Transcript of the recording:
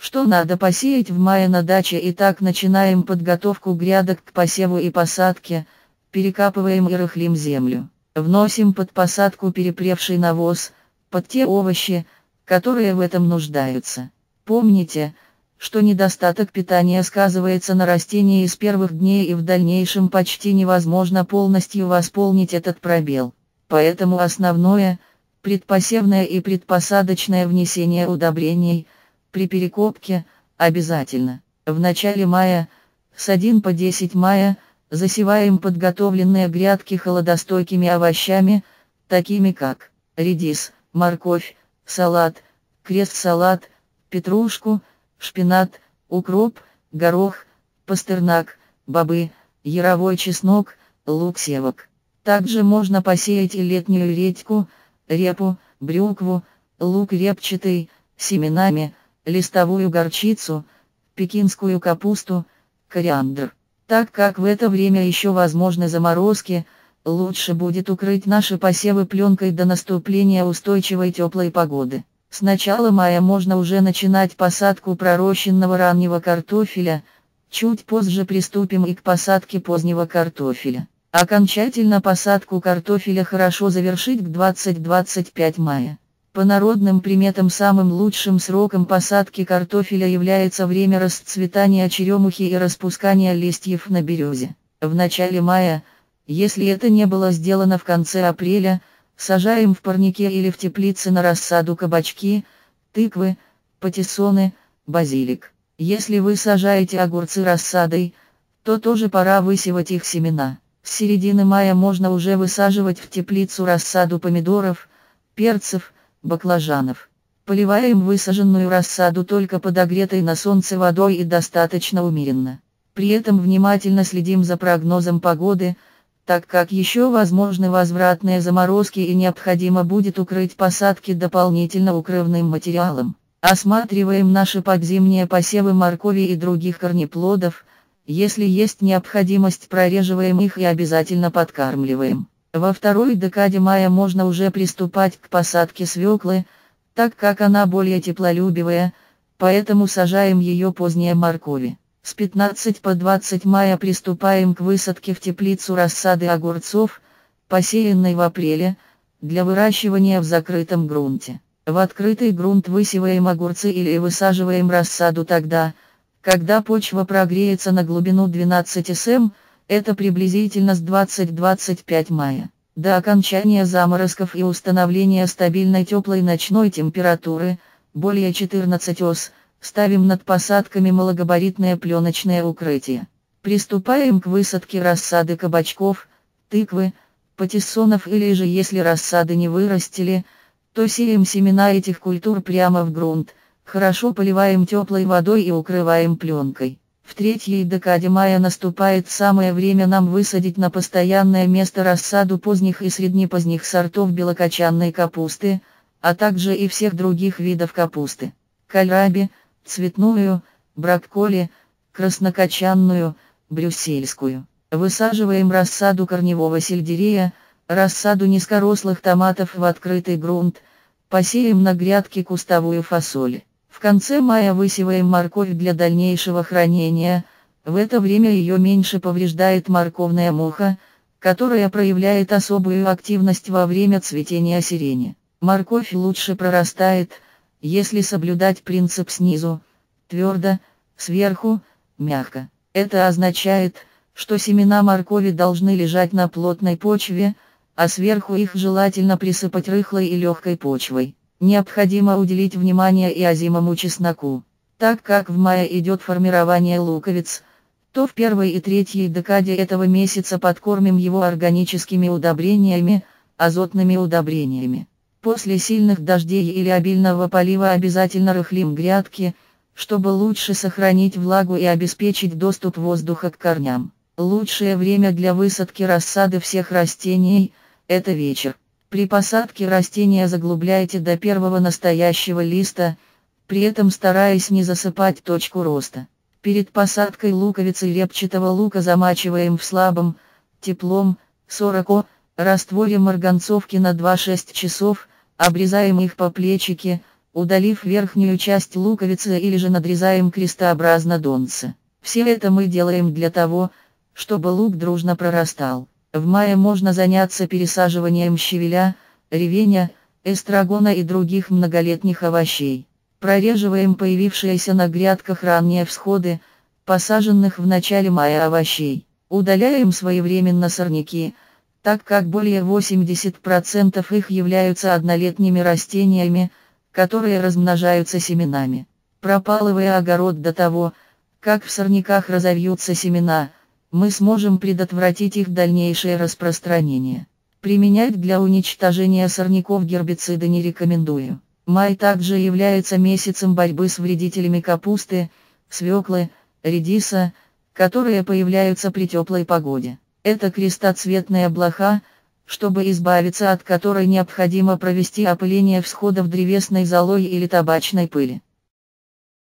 Что надо посеять в мае на даче? Итак, начинаем подготовку грядок к посеву и посадке, перекапываем и рыхлим землю. Вносим под посадку перепревший навоз, под те овощи, которые в этом нуждаются. Помните, что недостаток питания сказывается на растении с первых дней и в дальнейшем почти невозможно полностью восполнить этот пробел. Поэтому основное, предпосевное и предпосадочное внесение удобрений, при перекопке, обязательно. В начале мая, с 1 по 10 мая, засеваем подготовленные грядки холодостойкими овощами, такими как редис, морковь, салат, крест-салат, петрушку, шпинат, укроп, горох, пастернак, бобы, яровой чеснок, лук-севок. Также можно посеять и летнюю редьку, репу, брюкву, лук репчатый, семенами, листовую горчицу, пекинскую капусту, кориандр. Так как в это время еще возможны заморозки, лучше будет укрыть наши посевы пленкой до наступления устойчивой теплой погоды. С начала мая можно уже начинать посадку пророщенного раннего картофеля, чуть позже приступим и к посадке позднего картофеля. Окончательно посадку картофеля хорошо завершить к 20-25 мая. По народным приметам самым лучшим сроком посадки картофеля является время расцветания черемухи и распускания листьев на березе. В начале мая, если это не было сделано в конце апреля, сажаем в парнике или в теплице на рассаду кабачки, тыквы, патиссоны, базилик. Если вы сажаете огурцы рассадой, то тоже пора высевать их семена. С середины мая можно уже высаживать в теплицу рассаду помидоров, перцев, баклажанов. Поливаем высаженную рассаду только подогретой на солнце водой и достаточно умеренно. При этом внимательно следим за прогнозом погоды, так как еще возможны возвратные заморозки и необходимо будет укрыть посадки дополнительно укрывным материалом. Осматриваем наши подзимние посевы моркови и других корнеплодов, если есть необходимость, прореживаем их и обязательно подкармливаем. Во второй декаде мая можно уже приступать к посадке свеклы, так как она более теплолюбивая, поэтому сажаем ее позднее моркови. С 15 по 20 мая приступаем к высадке в теплицу рассады огурцов, посеянной в апреле, для выращивания в закрытом грунте. В открытый грунт высеваем огурцы или высаживаем рассаду тогда, когда почва прогреется на глубину 12 см, это приблизительно с 20-25 мая. До окончания заморозков и установления стабильной теплой ночной температуры, более 14 ос, ставим над посадками малогабаритное пленочное укрытие. Приступаем к высадке рассады кабачков, тыквы, патиссонов или же если рассады не вырастили, то сеем семена этих культур прямо в грунт, хорошо поливаем теплой водой и укрываем пленкой. В третьей декаде мая наступает самое время нам высадить на постоянное место рассаду поздних и среднепоздних сортов белокочанной капусты, а также и всех других видов капусты. Кальраби, цветную, брокколи, краснокочанную, брюссельскую. Высаживаем рассаду корневого сельдерея, рассаду низкорослых томатов в открытый грунт, посеем на грядке кустовую фасоль. В конце мая высеваем морковь для дальнейшего хранения, в это время ее меньше повреждает морковная муха, которая проявляет особую активность во время цветения сирени. Морковь лучше прорастает, если соблюдать принцип снизу, твердо, сверху, мягко. Это означает, что семена моркови должны лежать на плотной почве, а сверху их желательно присыпать рыхлой и легкой почвой. Необходимо уделить внимание и озимому чесноку. Так как в мае идет формирование луковиц, то в первой и третьей декаде этого месяца подкормим его органическими удобрениями, азотными удобрениями. После сильных дождей или обильного полива обязательно рыхлим грядки, чтобы лучше сохранить влагу и обеспечить доступ воздуха к корням. Лучшее время для высадки рассады всех растений – это вечер. При посадке растения заглубляйте до первого настоящего листа, при этом стараясь не засыпать точку роста. Перед посадкой луковицы репчатого лука замачиваем в слабом, теплом, 40 О, растворе марганцовки на 2-6 часов, обрезаем их по плечике, удалив верхнюю часть луковицы или же надрезаем крестообразно донце. Все это мы делаем для того, чтобы лук дружно прорастал. В мае можно заняться пересаживанием щавеля, ревеня, эстрагона и других многолетних овощей. Прореживаем появившиеся на грядках ранние всходы, посаженных в начале мая овощей. Удаляем своевременно сорняки, так как более 80% их являются однолетними растениями, которые размножаются семенами. Пропалывая огород до того, как в сорняках разовьются семена, мы сможем предотвратить их дальнейшее распространение. Применять для уничтожения сорняков гербициды не рекомендую. Май также является месяцем борьбы с вредителями капусты, свеклы, редиса, которые появляются при теплой погоде. Это крестоцветная блоха, чтобы избавиться от которой необходимо провести опыление всходов древесной золой или табачной пыли.